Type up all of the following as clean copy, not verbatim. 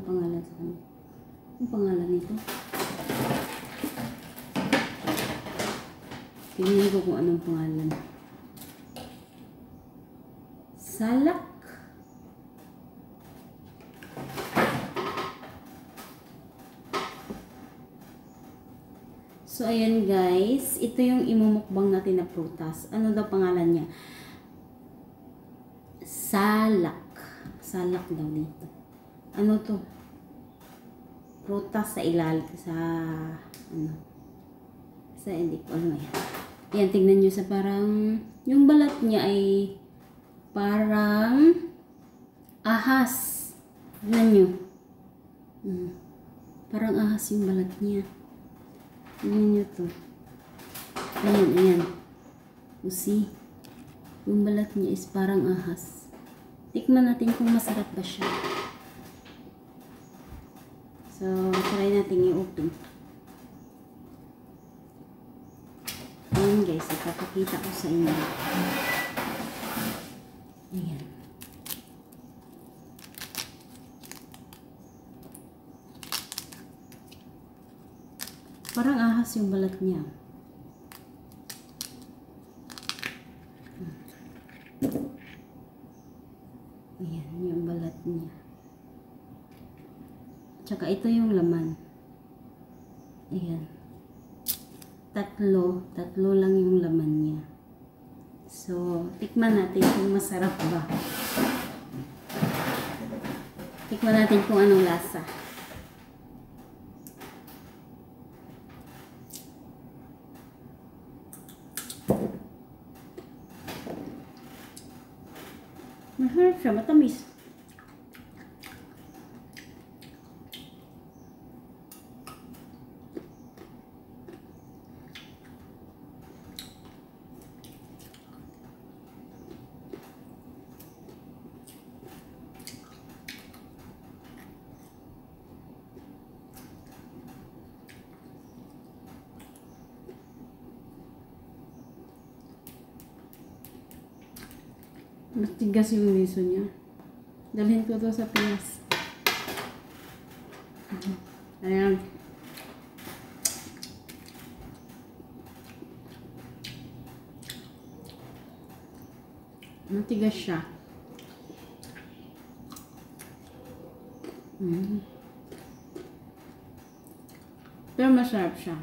anong pangalan sa kanya. Anong pangalan nito? Tingnan ko kung anong pangalan. Salak. So, ayan guys. Ito yung imumukbang natin na prutas. Ano daw pangalan niya? Salak. Salak daw dito. Ano to? Prutas sa ilalim. Sa, ano? Sa, hindi ko alam yan. Yan, tignan nyo sa parang, yung balat niya ay parang ahas. Tignan nyo. Parang ahas yung balat niya. Tignan nyo to. Ayan, ayan. You see? Yung balat niya is parang ahas. Tikman natin kung masarap ba siya. So, try natin i-open. Ayan guys, ipapakita ko sa inyo. Ayan. Parang ahas yung balat niya. Ayan, yung balat niya. Tsaka ito yung laman. Ayan. Tatlo lang yung laman niya. So, tikman natin kung masarap ba. Tikman natin kung anong lasa. Masarap siya, matamis. Matigas yung liso niya. Dalhin ko to sa Pinas. Ayan. Matigas siya. Pero masarap siya.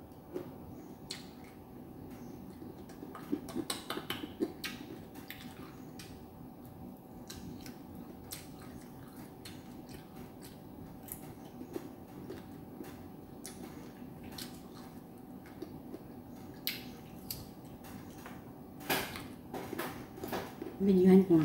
Videohan ko nga.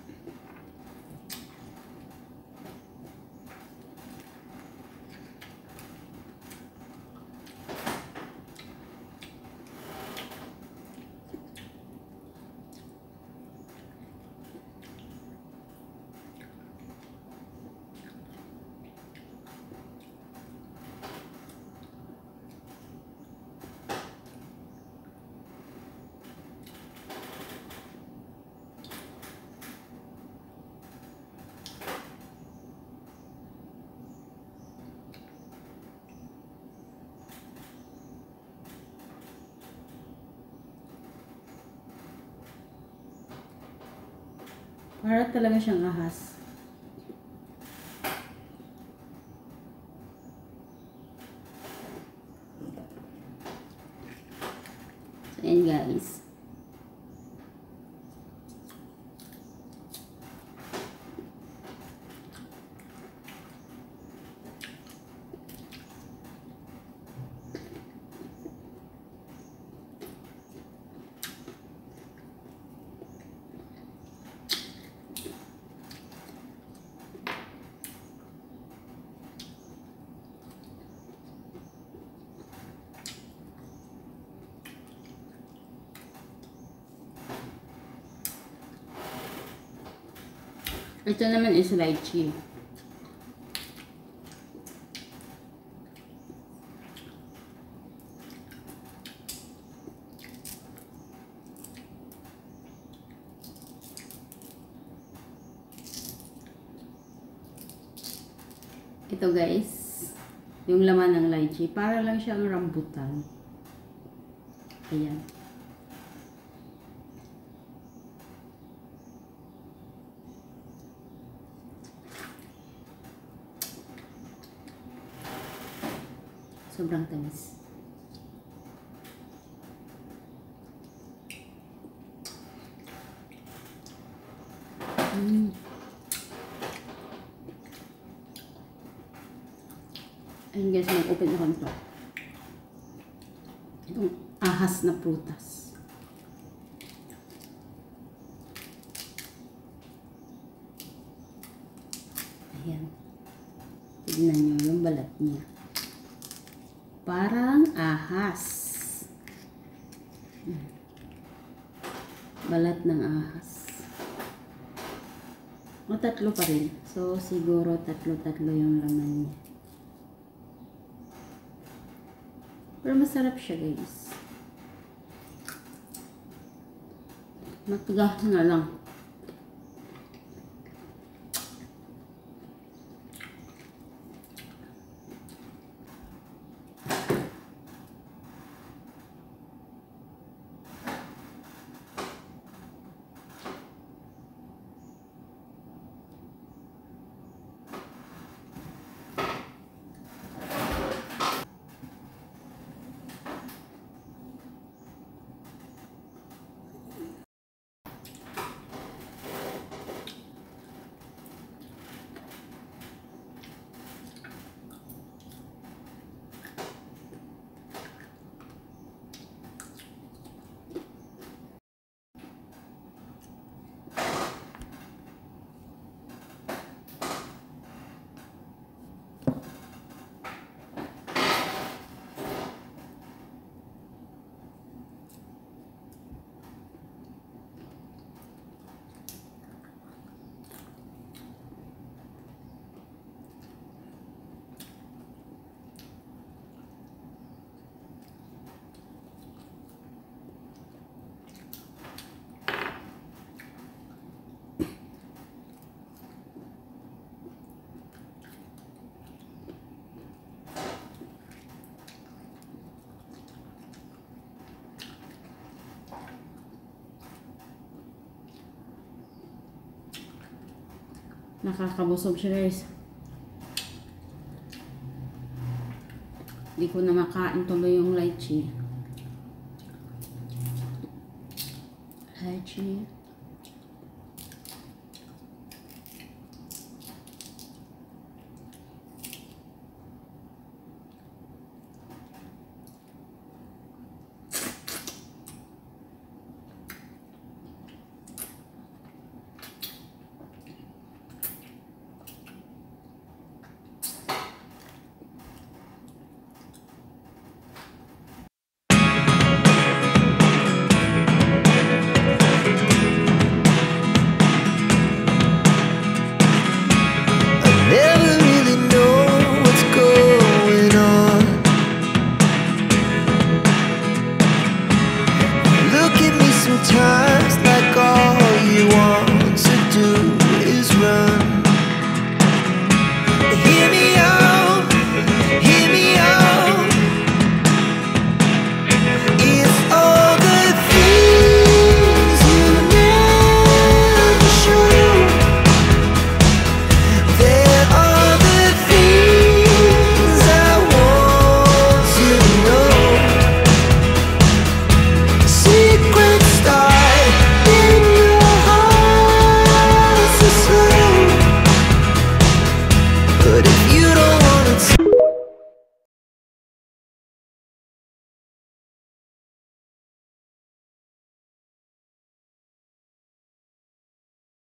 Para talaga siyang ahas. So, ayan guys. Ito naman is lychee. Ito guys, yung laman ng lychee, para lang siyang rambutan. Ayan. Sobrang tamis. Ayun guys, mag-open ako nito. Itong ahas na prutas. Ayan. Tignan nyo yung balat niya. Parang ahas. Balat ng ahas. O tatlo pa rin. So, siguro tatlo-tatlo yung laman niya. Pero masarap siya guys. Matigas na lang. Nakakabusog siya guys. Hindi ko na makain tuloy yung lychee. Lychee.